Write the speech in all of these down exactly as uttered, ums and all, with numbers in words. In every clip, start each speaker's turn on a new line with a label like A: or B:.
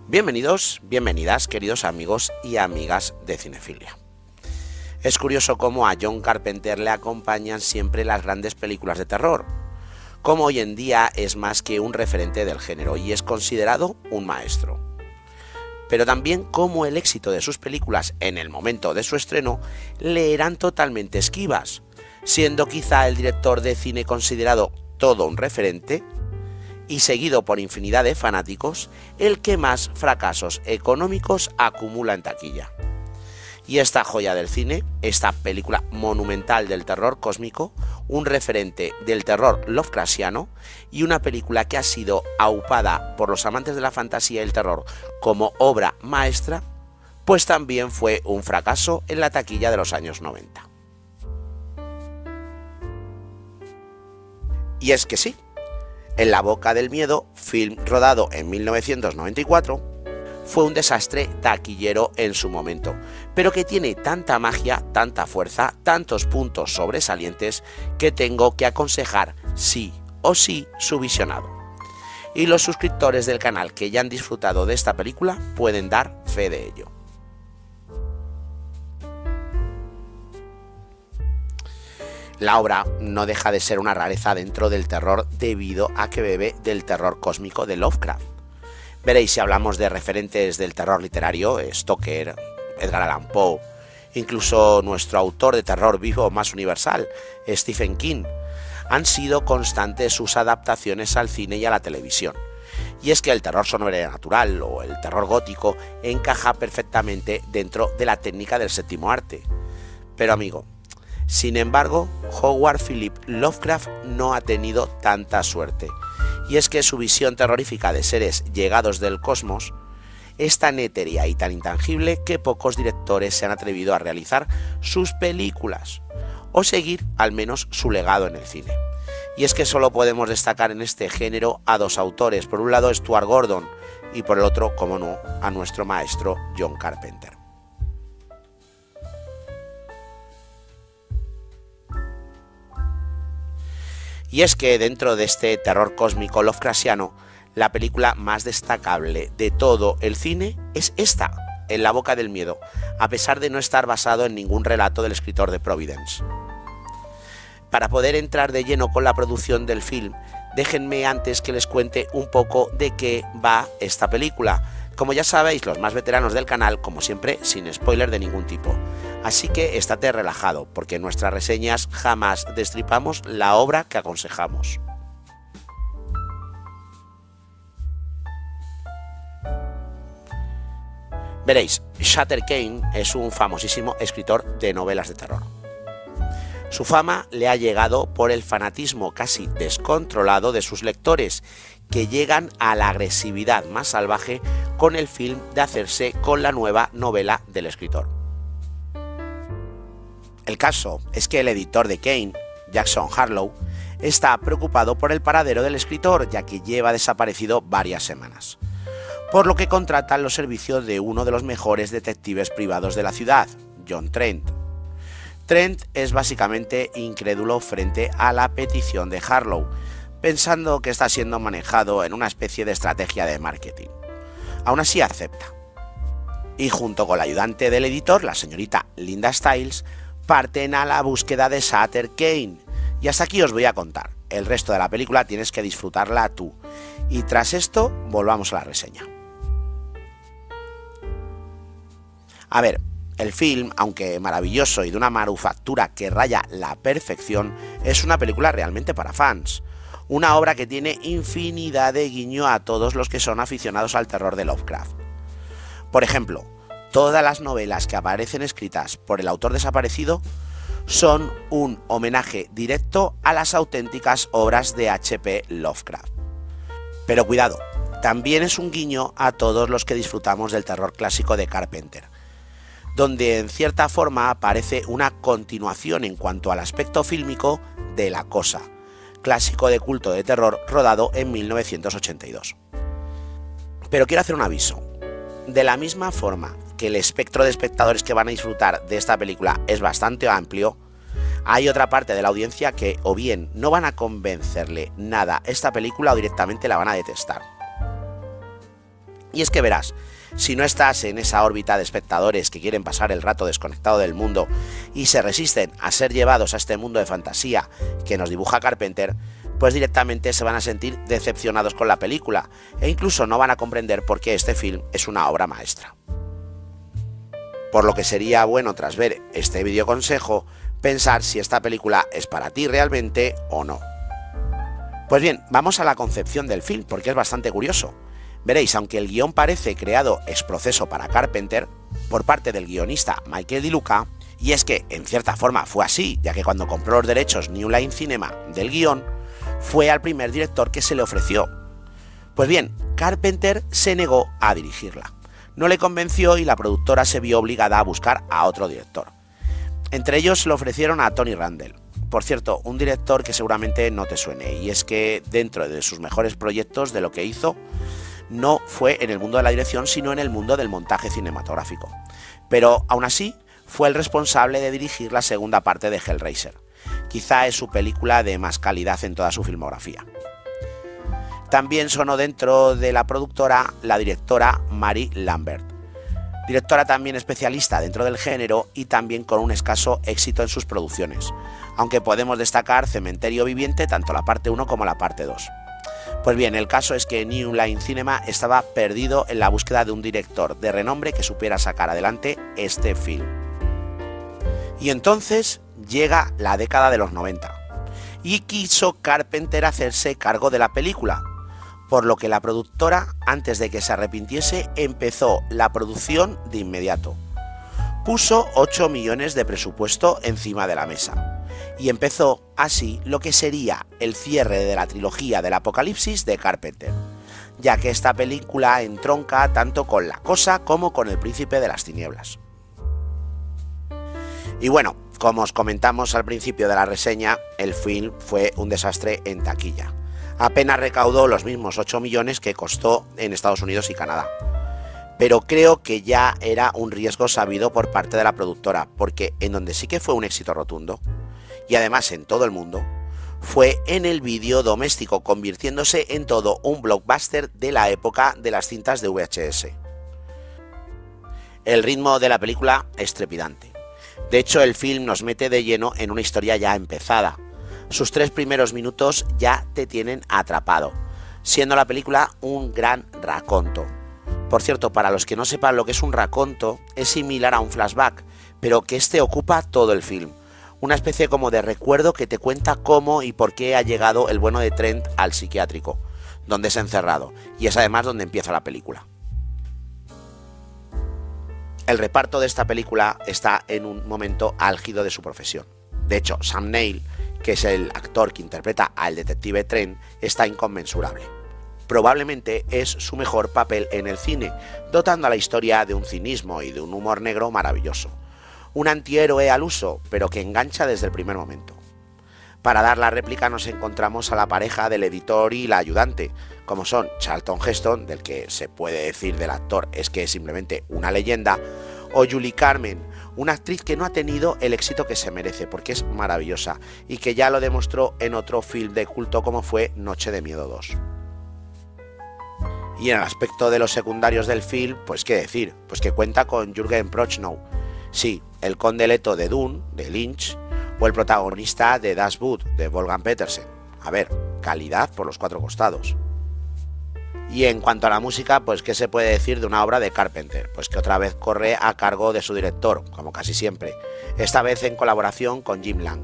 A: Bienvenidos, bienvenidas, queridos amigos y amigas de Cinefilia. Es curioso cómo a John Carpenter le acompañan siempre las grandes películas de terror, cómo hoy en día es más que un referente del género y es considerado un maestro. Pero también cómo el éxito de sus películas en el momento de su estreno le eran totalmente esquivas, siendo quizá el director de cine considerado todo un referente y seguido por infinidad de fanáticos, el que más fracasos económicos acumula en taquilla. Y esta joya del cine, esta película monumental del terror cósmico, un referente del terror lovecraftiano y una película que ha sido aupada por los amantes de la fantasía y el terror como obra maestra, pues también fue un fracaso en la taquilla de los años noventa. Y es que sí, En la boca del miedo, film rodado en mil novecientos noventa y cuatro, fue un desastre taquillero en su momento, pero que tiene tanta magia, tanta fuerza, tantos puntos sobresalientes que tengo que aconsejar sí o sí su visionado. Y los suscriptores del canal que ya han disfrutado de esta película pueden dar fe de ello. La obra no deja de ser una rareza dentro del terror debido a que bebe del terror cósmico de Lovecraft. Veréis, si hablamos de referentes del terror literario, Stoker, Edgar Allan Poe, incluso nuestro autor de terror vivo más universal, Stephen King, han sido constantes sus adaptaciones al cine y a la televisión. Y es que el terror sobrenatural o el terror gótico encaja perfectamente dentro de la técnica del séptimo arte. Pero amigo, sin embargo, Howard Philip Lovecraft no ha tenido tanta suerte, y es que su visión terrorífica de seres llegados del cosmos es tan etérea y tan intangible que pocos directores se han atrevido a realizar sus películas, o seguir al menos su legado en el cine. Y es que solo podemos destacar en este género a dos autores, por un lado Stuart Gordon, y por el otro, como no, a nuestro maestro John Carpenter. Y es que dentro de este terror cósmico lovecraftiano, la película más destacable de todo el cine es esta, En la boca del miedo, a pesar de no estar basado en ningún relato del escritor de Providence. Para poder entrar de lleno con la producción del film, déjenme antes que les cuente un poco de qué va esta película. Como ya sabéis, los más veteranos del canal, como siempre, sin spoiler de ningún tipo. Así que estate relajado, porque en nuestras reseñas jamás destripamos la obra que aconsejamos. Veréis, Sutter Kane es un famosísimo escritor de novelas de terror. Su fama le ha llegado por el fanatismo casi descontrolado de sus lectores, que llegan a la agresividad más salvaje con el film de hacerse con la nueva novela del escritor. El caso es que el editor de Kane, Jackson Harlow, está preocupado por el paradero del escritor, ya que lleva desaparecido varias semanas, por lo que contratan los servicios de uno de los mejores detectives privados de la ciudad, John Trent. Trent es básicamente incrédulo frente a la petición de Harlow, pensando que está siendo manejado en una especie de estrategia de marketing. Aún así acepta. Y junto con la ayudante del editor, la señorita Linda Stiles, parten a la búsqueda de Sutter Kane. Y hasta aquí os voy a contar. El resto de la película tienes que disfrutarla tú. Y tras esto, volvamos a la reseña. A ver, el film, aunque maravilloso y de una manufactura que raya la perfección, es una película realmente para fans. Una obra que tiene infinidad de guiño a todos los que son aficionados al terror de Lovecraft. Por ejemplo, todas las novelas que aparecen escritas por el autor desaparecido son un homenaje directo a las auténticas obras de H P Lovecraft. Pero cuidado, también es un guiño a todos los que disfrutamos del terror clásico de Carpenter, donde en cierta forma aparece una continuación en cuanto al aspecto fílmico de La Cosa, clásico de culto de terror rodado en mil novecientos ochenta y dos. Pero quiero hacer un aviso. De la misma forma que el espectro de espectadores que van a disfrutar de esta película es bastante amplio, hay otra parte de la audiencia que o bien no van a convencerle nada esta película o directamente la van a detestar. Y es que verás, si no estás en esa órbita de espectadores que quieren pasar el rato desconectado del mundo y se resisten a ser llevados a este mundo de fantasía que nos dibuja Carpenter, pues directamente se van a sentir decepcionados con la película e incluso no van a comprender por qué este film es una obra maestra. Por lo que sería bueno, tras ver este videoconsejo, pensar si esta película es para ti realmente o no. Pues bien, vamos a la concepción del film, porque es bastante curioso. Veréis, aunque el guión parece creado ex proceso para Carpenter, por parte del guionista Michael Di Luca, y es que en cierta forma fue así, ya que cuando compró los derechos New Line Cinema del guión, fue al primer director que se le ofreció. Pues bien, Carpenter se negó a dirigirla. No le convenció y la productora se vio obligada a buscar a otro director. Entre ellos le ofrecieron a Tony Randall. Por cierto, un director que seguramente no te suene, y es que dentro de sus mejores proyectos de lo que hizo, no fue en el mundo de la dirección, sino en el mundo del montaje cinematográfico. Pero aún así, fue el responsable de dirigir la segunda parte de Hellraiser. Quizá es su película de más calidad en toda su filmografía. También sonó dentro de la productora la directora Mary Lambert, directora también especialista dentro del género y también con un escaso éxito en sus producciones, aunque podemos destacar Cementerio Viviente, tanto la parte uno como la parte dos. Pues bien, el caso es que New Line Cinema estaba perdido en la búsqueda de un director de renombre que supiera sacar adelante este film. Y entonces llega la década de los noventa, y quiso Carpenter hacerse cargo de la película, por lo que la productora, antes de que se arrepintiese, empezó la producción de inmediato. Puso ocho millones de presupuesto encima de la mesa, y empezó así lo que sería el cierre de la trilogía del Apocalipsis de Carpenter, ya que esta película entronca tanto con La Cosa como con El Príncipe de las Tinieblas. Y bueno, como os comentamos al principio de la reseña, el film fue un desastre en taquilla. Apenas recaudó los mismos ocho millones que costó en Estados Unidos y Canadá. Pero creo que ya era un riesgo sabido por parte de la productora, porque en donde sí que fue un éxito rotundo, y además en todo el mundo, fue en el vídeo doméstico, convirtiéndose en todo un blockbuster de la época de las cintas de V H S. El ritmo de la película es trepidante. De hecho, el film nos mete de lleno en una historia ya empezada. Sus tres primeros minutos ya te tienen atrapado, siendo la película un gran raconto. Por cierto, para los que no sepan lo que es un raconto, es similar a un flashback, pero que este ocupa todo el film. Una especie como de recuerdo que te cuenta cómo y por qué ha llegado el bueno de Trent al psiquiátrico, donde es encerrado, y es además donde empieza la película. El reparto de esta película está en un momento álgido de su profesión. De hecho, Sam Neill, que es el actor que interpreta al detective Trent, está inconmensurable. Probablemente es su mejor papel en el cine, dotando a la historia de un cinismo y de un humor negro maravilloso. Un antihéroe al uso, pero que engancha desde el primer momento. Para dar la réplica nos encontramos a la pareja del editor y la ayudante, como son Charlton Heston, del que se puede decir del actor es que es simplemente una leyenda, o Julie Carmen, una actriz que no ha tenido el éxito que se merece, porque es maravillosa, y que ya lo demostró en otro film de culto como fue Noche de Miedo dos. Y en el aspecto de los secundarios del film, pues qué decir, pues que cuenta con Jürgen Prochnow, sí, el conde Leto de Dune, de Lynch, o el protagonista de Das Boot, de Wolfgang Petersen. A ver, calidad por los cuatro costados. Y en cuanto a la música, pues qué se puede decir de una obra de Carpenter, pues que otra vez corre a cargo de su director, como casi siempre, esta vez en colaboración con Jim Lang.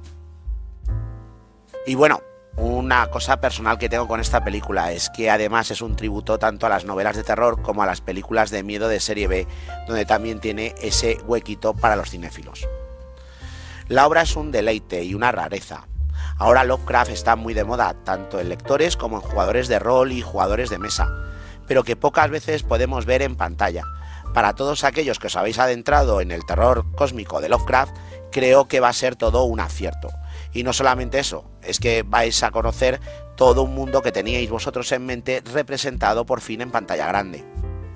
A: Y bueno, una cosa personal que tengo con esta película es que además es un tributo tanto a las novelas de terror como a las películas de miedo de serie B, donde también tiene ese huequito para los cinéfilos. La obra es un deleite y una rareza. Ahora Lovecraft está muy de moda, tanto en lectores como en jugadores de rol y jugadores de mesa, pero que pocas veces podemos ver en pantalla. Para todos aquellos que os habéis adentrado en el terror cósmico de Lovecraft, creo que va a ser todo un acierto. Y no solamente eso, es que vais a conocer todo un mundo que teníais vosotros en mente representado por fin en pantalla grande.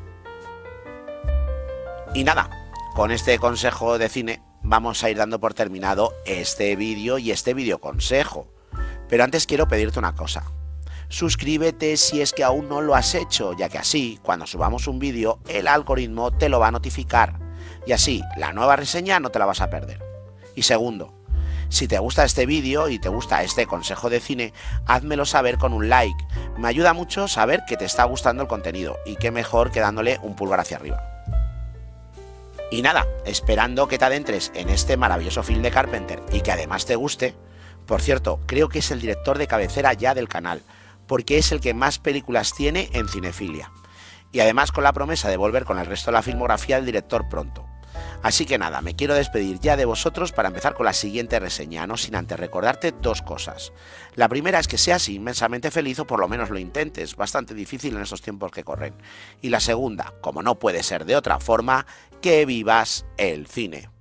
A: Y nada, con este consejo de cine vamos a ir dando por terminado este vídeo y este vídeo consejo. Pero antes quiero pedirte una cosa. Suscríbete si es que aún no lo has hecho, ya que así, cuando subamos un vídeo, el algoritmo te lo va a notificar. Y así, la nueva reseña no te la vas a perder. Y segundo, si te gusta este vídeo y te gusta este consejo de cine, házmelo saber con un like. Me ayuda mucho saber que te está gustando el contenido, y qué mejor que dándole un pulgar hacia arriba. Y nada, esperando que te adentres en este maravilloso film de Carpenter y que además te guste. Por cierto, creo que es el director de cabecera ya del canal, porque es el que más películas tiene en cinefilia. Y además con la promesa de volver con el resto de la filmografía del director pronto. Así que nada, me quiero despedir ya de vosotros para empezar con la siguiente reseña, no sin antes recordarte dos cosas. La primera es que seas inmensamente feliz, o por lo menos lo intentes, bastante difícil en estos tiempos que corren. Y la segunda, como no puede ser de otra forma, que vivas el cine.